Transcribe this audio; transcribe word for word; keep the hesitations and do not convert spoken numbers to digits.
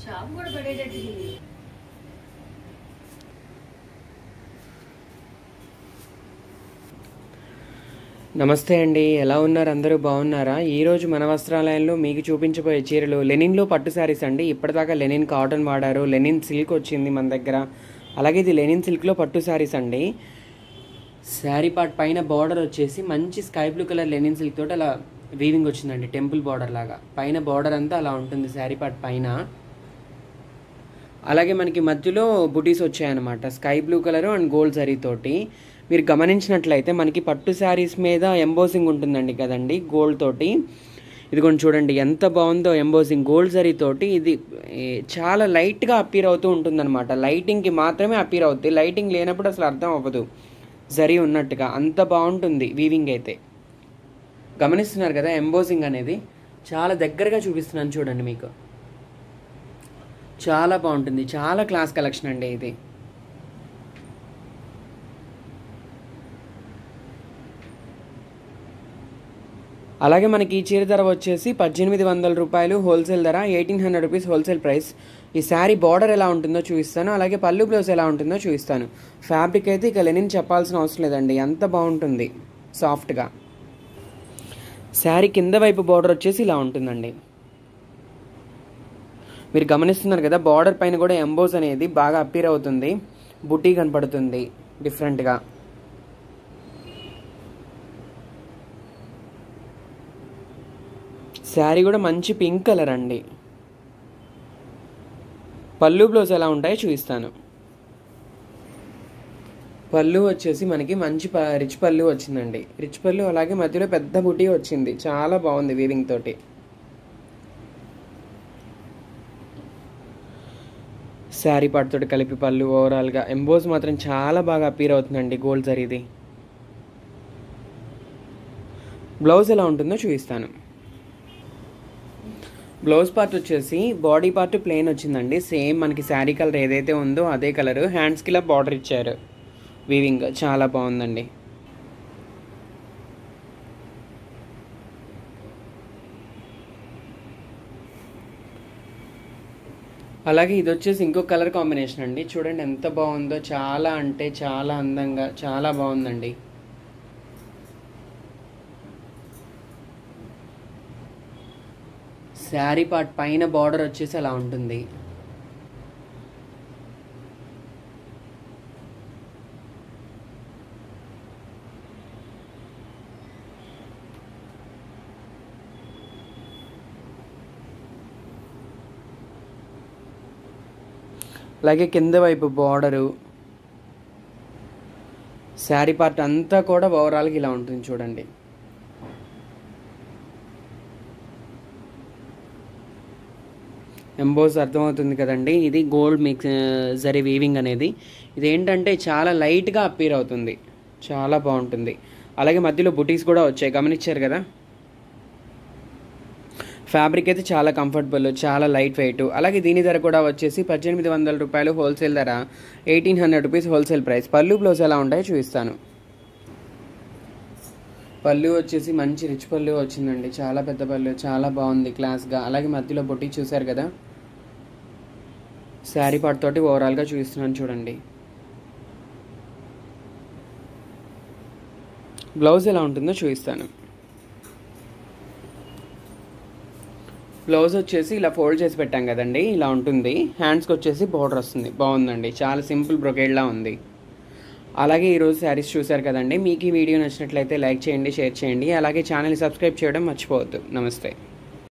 Shop కూడా పడేటట్టు. నమస్తే అండి, ఎలా ఉన్నారు? అందరూ బాగున్నారా? ఈరోజు మన వస్త్రాలయంలో మీకు చూపించబోయే చీరలు లెనిన్లో పట్టు శారీస్ అండి. ఇప్పటిదాకా లెనిన్ కాటన్ వాడారు, లెనిన్ సిల్క్ వచ్చింది మన దగ్గర. అలాగే ఇది లెనిన్ సిల్క్లో పట్టు శారీస్ అండి. శారీ పార్ట్ పైన బార్డర్ వచ్చేసి మంచి sky blue colour linen silk తోటి అలా వీవింగ్ వచ్చిందండి, టెంపుల్ బార్డర్ లాగా. పైన బార్డర్ అంతా అలా ఉంటుంది శారీ పార్ట్ పైన. అలాగే మనకి మధ్యలో బుటీస్ వచ్చాయన్నమాట, sky blue colour and gold zari తోటి. మీరు గమనించినట్లయితే మనకి పట్టు శారీస్ మీద ఎంబోసింగ్ ఉంటుందండి కదండి, గోల్డ్ తోటి. ఇది కొంచెం చూడండి ఎంత బాగుందో ఎంబోసింగ్, గోల్డ్ జరీ తోటి. ఇది చాలా లైట్గా అప్పీర్ అవుతూ ఉంటుందన్నమాట. లైటింగ్కి మాత్రమే అప్పీర్ అవుతుంది, లైటింగ్ లేనప్పుడు అసలు అర్థం అవ్వదు జరీ ఉన్నట్టుగా. అంత బాగుంటుంది వీవింగ్ అయితే. గమనిస్తున్నారు కదా ఎంబోసింగ్ అనేది, చాలా దగ్గరగా చూపిస్తున్నాను చూడండి మీకు. చాలా బాగుంటుంది, చాలా క్లాస్ కలెక్షన్ అండి ఇది. అలాగే మనకి ఈ చీర ధర వచ్చేసి పద్దెనిమిది వందల రూపాయలు హోల్సేల్ ధర, eighteen hundred rupees wholesale price. ఈ శారీ బార్డర్ ఎలా ఉంటుందో చూపిస్తాను, అలాగే పళ్ళు బ్లౌజ్ ఎలా ఉంటుందో చూపిస్తాను. ఫ్యాబ్రిక్ అయితే ఇక లెనిన్ చెప్పాల్సిన అవసరం లేదండి, అంత బాగుంటుంది సాఫ్ట్గా. శారీ కింద వైపు బార్డర్ వచ్చేసి ఇలా ఉంటుందండి. మీరు గమనిస్తున్నారు కదా, బార్డర్ పైన కూడా ఎంబోస్ అనేది బాగా అప్పీర్ అవుతుంది, బుటీ కనపడుతుంది డిఫరెంట్గా. శారీ కూడా మంచి పింక్ కలర్ అండి. పళ్ళు బ్లౌజ్ ఎలా ఉంటాయో చూపిస్తాను. పళ్ళు వచ్చేసి మనకి మంచి రిచ్ పళ్ళు వచ్చిందండి, రిచ్ పళ్ళు. అలాగే మధ్యలో పెద్ద బుటీ వచ్చింది, చాలా బాగుంది వీవింగ్ తోటి. శారీ పాటుతోటి కలిపి పళ్ళు. ఓవరాల్గా ఎంబోస్ మాత్రం చాలా బాగా అపీర్ అవుతుందండి గోల్డ్ జరీది. బ్లౌజ్ ఎలా ఉంటుందో చూపిస్తాను. బ్లౌజ్ పార్ట్ వచ్చేసి బాడీ పార్ట్ ప్లెయిన్ వచ్చిందండి, సేమ్ మనకి శారీ కలర్ ఏదైతే ఉందో అదే కలర్. హ్యాండ్స్కి ఇలా బార్డర్ ఇచ్చారు, వీవింగ్ చాలా బాగుందండి. అలాగే ఇది వచ్చేసి ఇంకో కలర్ కాంబినేషన్ అండి, చూడండి ఎంత బాగుందో. చాలా అంటే చాలా అందంగా, చాలా బాగుందండి. శారీ పార్ట్ పైన బార్డర్ వచ్చేసి అలా ఉంటుంది. అలాగే కింద వైపు బార్డరు, శారీ పార్ట్ అంతా కూడా ఓవరాల్గా ఇలా ఉంటుంది చూడండి. ఎంబోస్ అర్థమవుతుంది కదండి, ఇది గోల్డ్ మిక్స్ జరీ వీవింగ్ అనేది. ఇది ఏంటంటే చాలా లైట్గా అప్పీర్ అవుతుంది, చాలా బాగుంటుంది. అలాగే మధ్యలో బుటీస్ కూడా వచ్చాయి, గమనించారు కదా. ఫ్యాబ్రిక్ అయితే చాలా కంఫర్టబుల్, చాలా లైట్ వెయిట్. అలాగే దీని ధర కూడా వచ్చేసి పద్దెనిమిది వందల రూపాయలు హోల్సేల్ ధర, eighteen hundred rupees wholesale price. పళ్ళు బ్లౌజ్ ఎలా ఉంటాయో చూపిస్తాను. పళ్ళు వచ్చేసి మంచి రిచ్ పళ్ళు వచ్చిందండి, చాలా పెద్ద పళ్ళు, చాలా బాగుంది క్లాస్గా. అలాగే మధ్యలో బొట్టి చూసారు కదా. శారీ పార్ట్ తోటి ఓవరాల్గా చూపిస్తున్నాను చూడండి. బ్లౌజ్ ఎలా ఉంటుందో చూపిస్తాను. బ్లౌజ్ వచ్చేసి ఇలా ఫోల్డ్ చేసి పెట్టాం కదండి, ఇలా ఉంటుంది. హ్యాండ్స్కి వచ్చేసి బార్డర్ వస్తుంది, బాగుందండి, చాలా సింపుల్ బ్రొకేడ్లా ఉంది. అలాగే ఈరోజు శారీస్ చూశారు కదండి. మీకు ఈ వీడియో నచ్చినట్లయితే లైక్ చేయండి, షేర్ చేయండి. అలాగే ఛానల్ని సబ్స్క్రైబ్ చేయడం మర్చిపోవద్దు. నమస్తే.